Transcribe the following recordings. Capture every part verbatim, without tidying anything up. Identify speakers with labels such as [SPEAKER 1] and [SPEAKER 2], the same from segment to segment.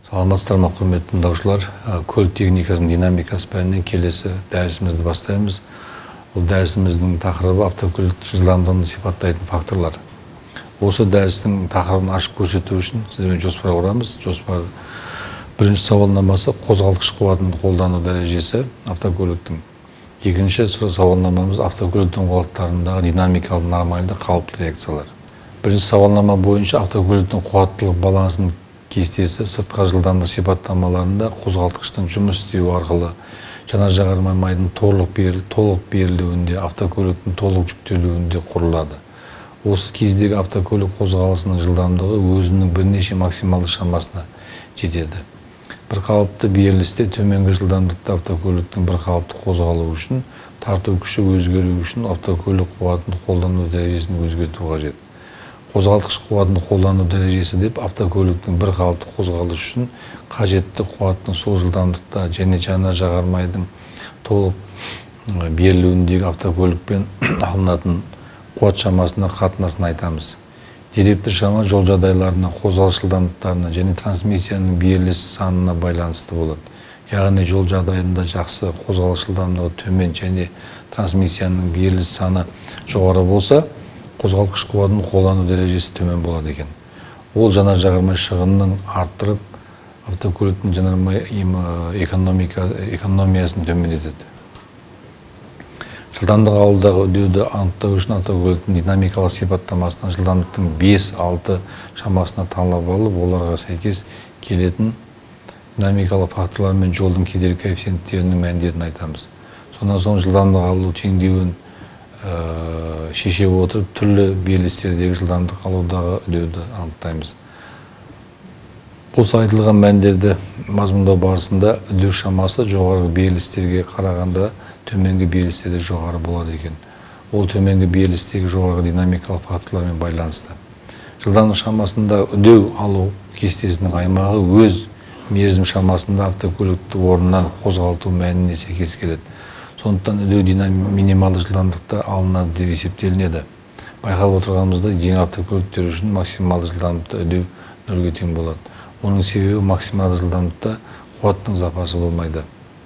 [SPEAKER 1] Саламатсыздар ма, құрметті тыңдаушылар. Көлік техникасының динамикасы пәнінен келесі дәрісімізді бастаймыз. Бұл дәрісіміздің тақырыбы автокөлік жылдамдығын сипаттайтын факторлар. Осы дәрістің тақырыбын ашып көрсету үшін сіздермен жоспар құрамыз. Жоспар бірінші сауалнамасы қозғалтқыш қуатын қолдану дәрежесі автокөліктің. Екінші сауалнамамыз автокөліктің қуаттарындағы динамикалық нормальды қалыпты реакциялар. Бірінші сауалнама бойынша автокөліктің қуаттылық балансының кестесі сыртқы жылдамдық сипаттамаларында қозғалтқыштың жұмыс істеуі арқылы жанар-жағармай майдың толық берілуінде, автокөліктің толық жүктелуінде құрылады. Осы кездегі автокөлік қозғалысының жылдамдығы өзінің бірнеше максималды шамасына жетеді. Бір қалыпты берілісте төменгі жылдамдықта автокөліктің бір қалыпты қозғалуы үшін тарту күші өзгеру үшін автокөлік қуатын қолдану дәрежесін өзгерту қажет. Қозғалтқыш қуатын қолдану дәрежесі деп автокөліктің бір қалыпты қозғалысы үшін қажетті қуаттың сол жылдамдықта және жанар-жағармайдың толық берілуіндегі автокөлікпен алынатын қуат шамасына қатынасын айтамыз. Деректі шама жол жағдайларына, қозғалыс жылдамдықтарына және трансмиссияның беріліс санына байланысты болады. Яғни жол жағдайында жақсы, қозғалыс жылдамдығы төмен және трансмиссияның беріліс саны жоғары болса, қозғалтқыш қуатын қолдану дәрежесі төмен болады екен. Ол жанар-жағармай шығынын арттырып, автокөліктің жанармай экономиясын төмендетеді. Жылдамдық алудағы үдеуді анықтау үшін автокөліктің динамикалық сипаттамасына жылдамдықтың бес-алты шамасына талап алып, оларға сәйкес келетін динамикалық факторлар мен жолдың кедергі коэффициенттерінің мәндерін айтамыз. Сонан соң жылдамдық алу теңдеуін шеше отырып, түрлі берілістердегі жылдамдық алудағы үдеуді анықтаймыз. Осы айтылған мәндерді мазмұндау барысында үдеу шамасы жоғарғы берілістерге қарағанда төменгі берілістерде жоғары болады екен. Ол төменгі берілістегі жоғарғы динамикалық факторлармен байланысты. Жылдамдық шамасында үдеу алу кестесінің аймағы өз мерзім шамасында автокөлікті орнынан қозғалту мәніне сәйкес келеді. Сондықтан үдеу минималды жылдамдықта алынады деп есептелінеді. Байқап отырғанымызда жеңіл автокөліктер үшін максималды жылдамдықта үдеу нөлге тең болады. Оның себебі максималды жылдамдықта қуаттың запасы болмайды.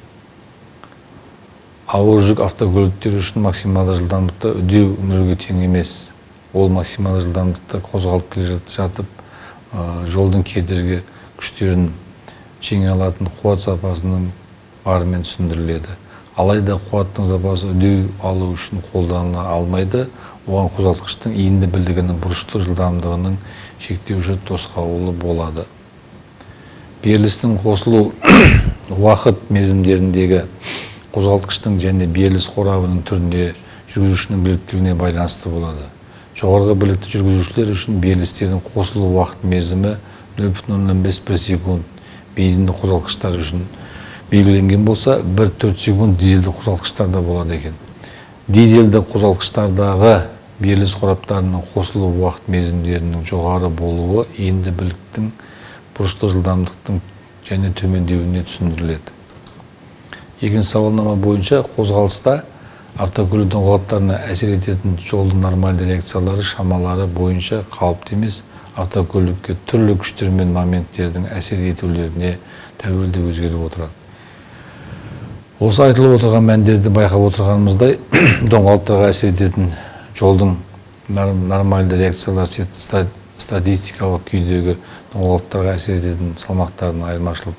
[SPEAKER 1] Ауыр жүк автокөліктер үшін максималды жылдамдықта үдеу нөлге тең емес. Ол максималды жылдамдықта қозғалып келе жатып, жолдың кедергі күштерін жеңе алатын қуат запасының барымен түсіндіріледі. Алайда қуаттың запасы үдеу алу үшін қолданыла алмайды, оған қозғалтқыштың иінді білігінің бұрыштық жылдамдығының шектеуші тосқауылы болады. Берілістің қосылу уақыт мерзімдеріндегі қозғалтқыштың және беріліс қорабының түрінде жүргізушінің біліктілігіне байланысты болады. Жоғарғы білікті жүргізушілер үшін берілістердің қосылу уақыт мерзімі нөл бүтін оннан бес бір секунд, бензинді қозғалтқыштар үшін белгіленген болса, бір-төрт секунд дизельді қозғалтқыштарда болады екен. Дизельді қозғалтқыштардағы беріліс қораптарының қосылу уақыт мерзімдерінің жоғары болуы иінді біліктің бұрыштық жылдамдықтың және төмендеуіне түсіндіріледі. Екінші сауалнама бойынша қозғалыста автокөліктің қуаттарына әсер ететін жолдың нормальды реакциялары шамалары бойынша қалыпты емес, автокөлікке түрлі күштер мен моменттердің әсер етулеріне тәуелді өзгеріп отырады. Осы айтылып отырған мәндерді байқап отырғанымыздай, доңғалақтарға әсер ететін жолдың нормальды реакциялар статистикалық күйдегі доңғалақтарға әсер ететін салмақтардың айырмашылықтарын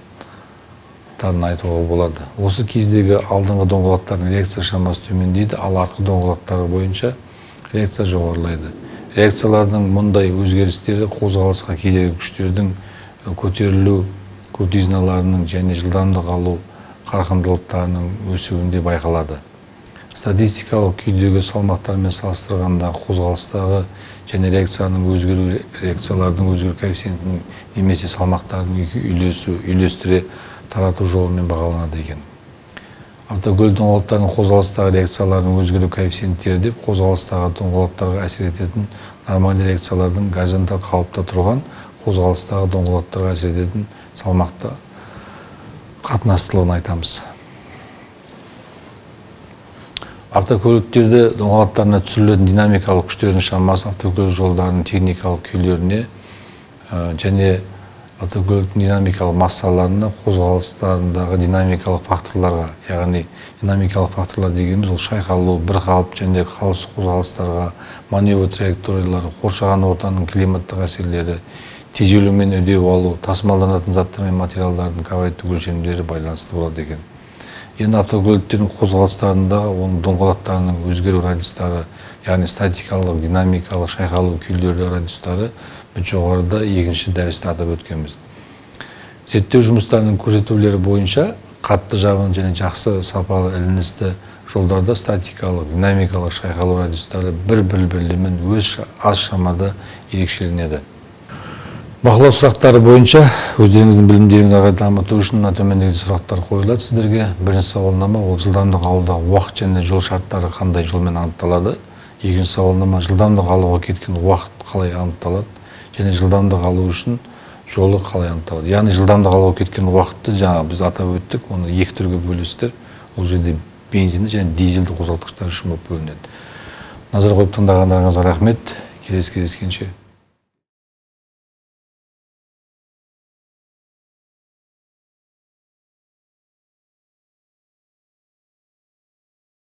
[SPEAKER 1] айтуға болады. Осы кездегі алдыңғы доңғалақтардың реакция шамасы төмендейді, ал артқы доңғалақтар бойынша реакция жоғарылайды. Реакциялардың мұндай өзгерістері қозғалысқа кедергі күштердің көтерілу крутизналарының және жылдамдық алу қарқындылықтарының өсуінде байқалады. Статистикалық күйдегі салмақтармен салыстырғанда қозғалыстағы және реакцияның өзгеру реакциялардың өзгеру коэффициентінің немесе салмақтардың үйлесу, үйлестіре тарату жолымен бағаланады екен. Автокөлік доңғалақтарының қозғалыстағы реакциялардың өзгеру коэффициенттері деп қозғалыстағы доңғалақтарға әсер ететін нормальды реакциялардың горизонталь қалыпта тұрған қозғалыстағы доңғалақтарға әсер ететін салмақты қатынастылығын айтамыз. Автокөліктерді доңғалақтарына түсірілетін динамикалық күштердің шамасы автокөлік жолдарының техникалық күйлеріне және автокөліктің динамикалық массаларына, қозғалыстарындағы динамикалық факторларға, яғни динамикалық факторлар дегеніміз ол шайқалу, бір қалып және қалыпсыз қозғалыстарға, маневр траекториялары, қоршаған ортаның климаттық әсерлері, тежелу мен үдеу алу, тасымалданатын заттар мен материалдардың каваленттік өлшемдері байланысты болады екен. Енді автокөліктердің қозғалыстарындағы оның доңғалақтарының өзгеру радиустары, яғни статикалық, динамикалық, шайқалу күйлері радиустары біз жоғарыда екінші дәрісте атап өткенбіз. Зерттеу жұмыстарының көрсетулері бойынша қатты жабын және жақсы сапалы іліністі жолдарда статикалық, динамикалық шайқалу радиустары бір-бірлерімен өз аз шамада ерекшеленеді. Бақылау сұрақтары бойынша өздеріңіздің білімдеріңізді ары қарай дамыту үшін мына төмендегідей сұрақтар қойылады сіздерге. Бірінші сауалнама ол жылдамдық алудағы уақыт және жол шарттары қандай жолмен анықталады. Екінші сауалнама жылдамдық алуға кеткен уақыт қалай анықталады және жылдамдық алу үшін жолы қалай анықталады. Яғни жылдамдық алуға кеткен уақытты жаңа біз атап өттік, оны екі түрге бөлістер. Ол жерде бензинді және дизельді қозғалтқыштар үшін болып бөлінеді. Назар қойып тыңдағандарыңызға рахмет. Келесі кездескенше.